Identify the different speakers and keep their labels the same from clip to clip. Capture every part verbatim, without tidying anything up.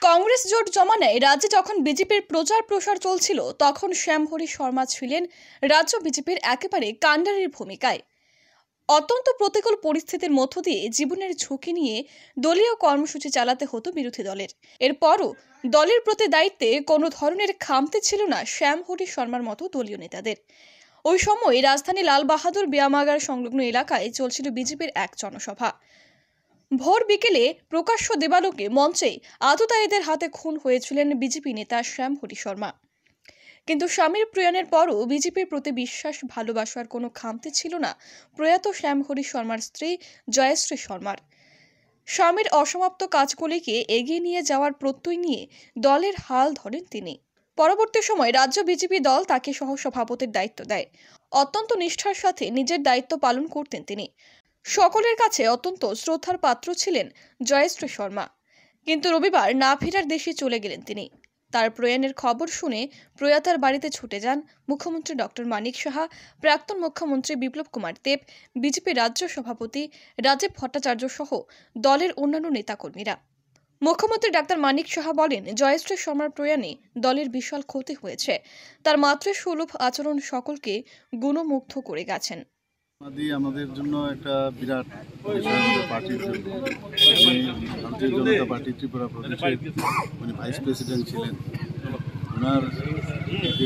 Speaker 1: কংগ্রেস জোট জমানায় রাজ্যে যখন বিজেপির প্রচার প্রসার চলছিল তখন শ্যামহরি শর্মা ছিলেন রাজ্য বিজেপির একেবারে কাণ্ডারির ভূমিকায়। অত্যন্ত প্রতিকূল পরিস্থিতির মধ্য দিয়ে জীবনের ঝুঁকি নিয়ে দলীয় কর্মসূচি চালাতে হতো বিরোধী দলের। এরপরও দলের প্রতি দায়িত্বে কোনো ধরনের খামতি ছিল না শ্যামহরি শর্মার মতো দলীয় নেতাদের। ওই সময় রাজধানী লালবাহাদুর ব্যায়ামাগার সংলগ্ন এলাকায় চলছিল বিজেপির এক জনসভা। ভোর বিকেলে প্রকাশ্য দেবালোকে মঞ্চে আততায়ীদের হাতে খুন হয়েছিলেন বিজেপি নেতা শ্যামহরি শর্মা। কিন্তু স্বামীর প্রয়াণের পরও বিজেপির প্রতি বিশ্বাস ভালোবাসার কোনো খামতি ছিল না প্রয়াত শ্যামহরি শর্মার স্ত্রী জয়শ্রী শর্মার। স্বামীর অসমাপ্ত কাজগুলিকে এগিয়ে নিয়ে যাওয়ার প্রত্যয় নিয়ে দলের হাল ধরেন তিনি। পরবর্তী সময় রাজ্য বিজেপি দল তাকে সহসভাপতির দায়িত্ব দেয়। অত্যন্ত নিষ্ঠার সাথে নিজের দায়িত্ব পালন করতেন তিনি। সকলের কাছে অত্যন্ত শ্রদ্ধার পাত্র ছিলেন জয়শ্রী শর্মা। কিন্তু রবিবার না ফেরার দেশে চলে গেলেন তিনি। তার প্রয়াণের খবর শুনে প্রয়াতার বাড়িতে ছুটে যান মুখ্যমন্ত্রী ডক্টর মানিক সাহা, প্রাক্তন মুখ্যমন্ত্রী বিপ্লব কুমার দেব, বিজেপি রাজ্য সভাপতি রাজীব ভট্টাচার্য সহ দলের অন্যান্য নেতাকর্মীরা। মুখ্যমন্ত্রী ডাক্তার মানিক সাহা বলেন, জয়শ্রী শর্মার প্রয়াণে দলের বিশাল ক্ষতি হয়েছে। তার মাতৃসুলভ আচরণ সকলকে গুণমুগ্ধ করে গেছেন।
Speaker 2: আমাদের জন্য একটা বিরাট পার্টির জন্য ভারতীয় জনতা পার্টি ত্রিপুরা প্রদেশের উনি ভাইস প্রেসিডেন্ট ছিলেন। ওনার যে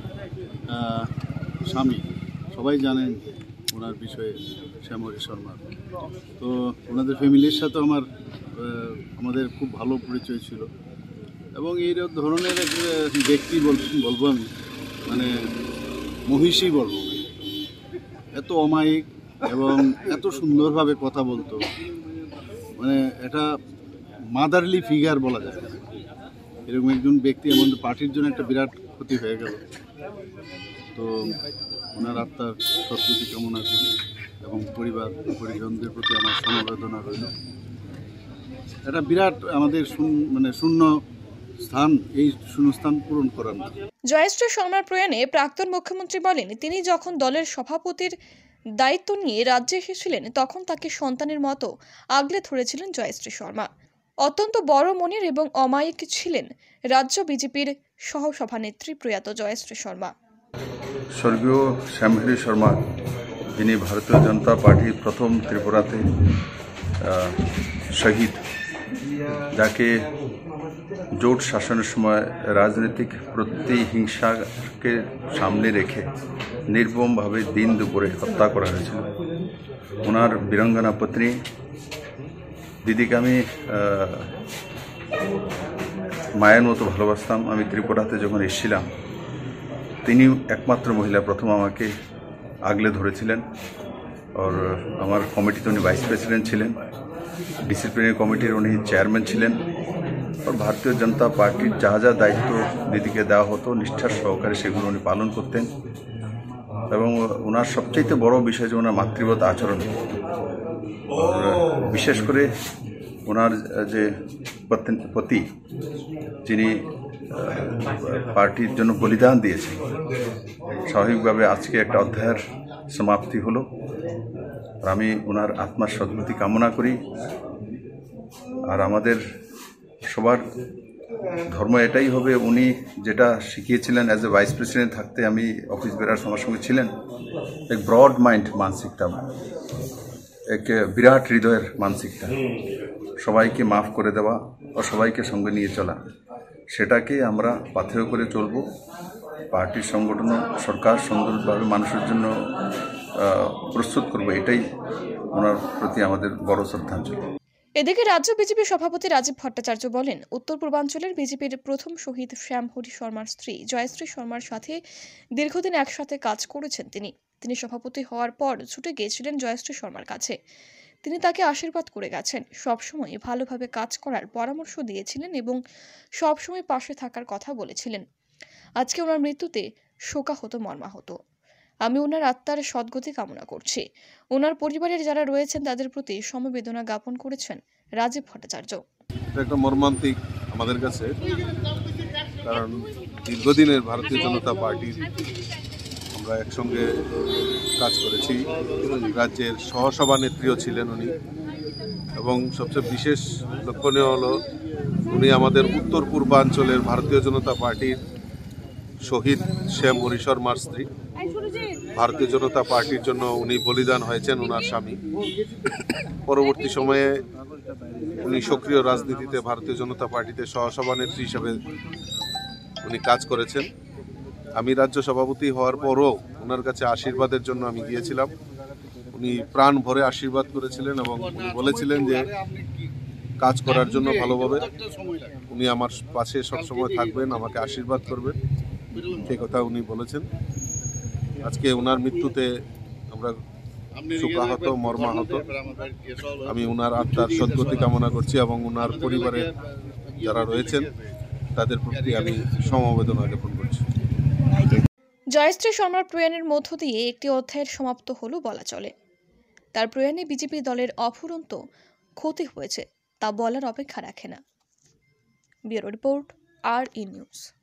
Speaker 2: স্বামী সবাই জানেন ওনার বিষয়ে শ্যামহরি শর্মা। তো ওনাদের ফ্যামিলির সাথে আমার আমাদের খুব ভালো পরিচয় ছিল এবং এই ধরনের এক ব্যক্তি বলবো আমি, মানে মহিষী বলবো, এত অমায়িক এবং এত সুন্দরভাবে কথা বলতো, মানে এটা মাদারলি ফিগার বলা যায়। এরকম একজন ব্যক্তি আমাদের পার্টির জন্য একটা বিরাট ক্ষতি হয়ে গেল। তো ওনার আত্মার সদ্গতি কামনা করি এবং পরিবার পরিজনদের প্রতি আমার সমবেদনা রইল। এটা বিরাট আমাদের মানে শূন্য স্থান, এই শূন্যস্থান পূরণ করার না।
Speaker 1: জয়শ্রী শর্মার প্রয়াণে প্রাক্তন মুখ্যমন্ত্রী বলেন, তিনি যখন দলের সভাপতির দায়িত্ব নিয়ে রাজ্যে এসেছিলেন তখন তাকে সন্তানের মতো আগলে ধরেছিলেন জয়শ্রী শর্মা। অত্যন্ত বড় মনের এবং অমায়িক ছিলেন রাজ্য বিজেপির সহসভানেত্রী প্রয়াত জয়শ্রী শর্মা।
Speaker 3: স্বর্গীয় শ্যামহরি শর্মা, যিনি ভারতীয় জনতা পার্টির প্রথম ত্রিপুরাতে শহীদ, যাকে জোট শাসনের সময় রাজনৈতিক প্রতিহিংসাকে সামনে রেখে নির্মমভাবে দিন দুপুরে হত্যা করা হয়েছিল। ওনার বীরাঙ্গনা পত্নী দিদিকে আমি মায়ের মতো ভালোবাসতাম। আমি ত্রিপুরাতে যখন এসেছিলাম তিনি একমাত্র মহিলা প্রথম আমাকে আগলে ধরেছিলেন। আর আমার কমিটিতে উনি ভাইস প্রেসিডেন্ট ছিলেন, ডিসিপ্লিনারি কমিটির উনি চেয়ারম্যান ছিলেন। আর ভারতীয় জনতা পার্টির যা যা দায়িত্ব দিদিকে দেওয়া হতো নিষ্ঠার সহকারে সেগুলো উনি পালন করতেন। এবং ওনার সবচেয়ে বড় বিষয় যে ওনার মাতৃবৎ আচরণ, বিশেষ করে ওনার যে পতি যিনি পার্টির জন্য বলিদান দিয়েছেন, স্বাভাবিকভাবে আজকে একটা অধ্যায়ের সমাপ্তি হলো। আর আমি ওনার আত্মার সদ্গতি কামনা করি। আর আমাদের সবার ধর্ম এটাই হবে, উনি যেটা শিখিয়েছিলেন অ্যাজ এ ভাইস প্রেসিডেন্ট থাকতে আমি অফিস বেরার আমার সঙ্গে ছিলেন, এক ব্রড মাইন্ড মানসিকতা, এক বিরাট হৃদয়ের মানসিকতা, সবাইকে মাফ করে দেওয়া ও সবাইকে সঙ্গে নিয়ে চলা, সেটাকে আমরা পাথেয় করে চলব। পার্টির সংগঠন সরকার সুন্দরভাবে মানুষের জন্য প্রস্তুত করবো, এটাই ওনার প্রতি আমাদের বড় শ্রদ্ধাঞ্জলি।
Speaker 1: এদিকে রাজ্য বিজেপি সভাপতি রাজীব ভট্টাচার্য বলেন, উত্তর পূর্বাঞ্চলের বিজেপির প্রথম শহীদ শ্যামহরি শর্মার স্ত্রী জয়শ্রী শর্মার সাথে দীর্ঘদিন একসাথে কাজ করেছেন তিনি। তিনি সভাপতি হওয়ার পর ছুটে গিয়েছিলেন জয়শ্রী শর্মার কাছে। তিনি তাকে আশীর্বাদ করে গেছেন, সবসময় ভালোভাবে কাজ করার পরামর্শ দিয়েছিলেন এবং সবসময় পাশে থাকার কথা বলেছিলেন। আজকে ওনার মৃত্যুতে শোকাহত মর্মাহত। আমি ওনার আত্মার সদ্গতি কামনা করছি। ওনার পরিবারের যারা রয়েছেন তাদের প্রতি সমবেদনা জ্ঞাপন করেছেন রাজীব ভট্টাচার্য।
Speaker 2: এটা একটা মর্মান্তিক আমাদের কাছে, কারণ দীর্ঘদিনের ভারতীয় জনতা পার্টির আমরা একসঙ্গে কাজ করেছি। রাজ্যের সহসভানেত্রীও ছিলেন উনি, এবং সবচেয়ে বিশেষ লক্ষণীয় হলো
Speaker 4: উনি আমাদের উত্তর পূর্বাঞ্চলের ভারতীয় জনতা পার্টির শহীদ শ্যাম হরি শর্মার স্ত্রী। ভারতীয় জনতা পার্টির জন্য উনি বলিদান হয়েছেন, ওনার স্বামী। পরবর্তী সময়ে উনি সক্রিয় রাজনীতিতে ভারতীয় জনতা পার্টিতে সহসভানেত্রী হিসাবে উনি কাজ করেছেন। আমি রাজ্য সভাপতি হওয়ার পরও ওনার কাছে আশীর্বাদের জন্য আমি গিয়েছিলাম। উনি প্রাণ ভরে আশীর্বাদ করেছিলেন এবং উনি বলেছিলেন যে কাজ করার জন্য ভালোভাবে উনি আমার পাশে সবসময় থাকবেন, আমাকে আশীর্বাদ করবেন, সেই কথা উনি বলেছেন। আজকে ওনার মৃত্যুতে আমরা শোকাহত, মর্মাহত। আমি ওনার আত্মার সদ্গতি কামনা করছি এবং ওনার পরিবারের যারা রয়েছেন তাদের প্রতি আমি সমবেদনা জ্ঞাপন করছি।
Speaker 1: জয়শ্রী শর্মার প্রয়াণের মধ্য দিয়ে একটি অধ্যায়ের সমাপ্ত হলো বলা চলে। তার প্রয়াণে বিজেপি দলের অফুরন্ত ক্ষতি হয়েছে তা বলার অপেক্ষা রাখে না। Bureau report, R E news.